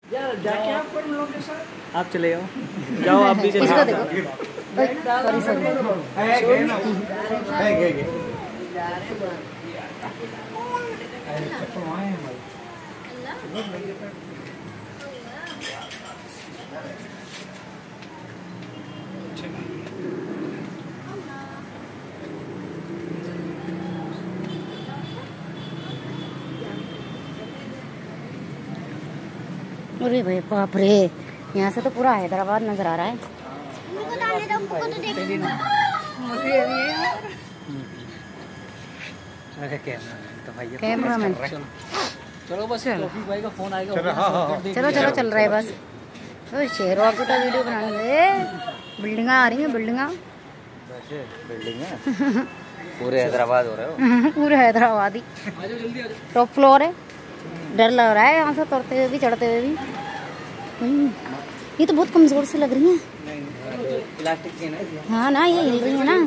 यार जाके आप पर लोग के साथ आप चले जाओ, जाओ आप भी चले इसको जाओ। देखो, सॉरी अरे भाई बाप रे, यहाँ से तो पूरा हैदराबाद नजर आ रहा है। कैमरामैन चलो बस, टॉफी भाई का फोन आएगा। चलो चलो चल रहा है बस। तो शेरों आपको तो वीडियो बनाने दे। बिल्डिंगा आ रही है, बिल्डिंगा पूरे हैदराबाद हो रहे हो। पूरे हैदराबाद ही टॉप फ्लोर है। डर लग रहा है यहाँ से उतरते हुए भी, चढ़ते हुए भी। ये तो बहुत कमजोर से लग रही है। प्लास्टिक की है ना। हाँ ना, ये हिल रही है ना।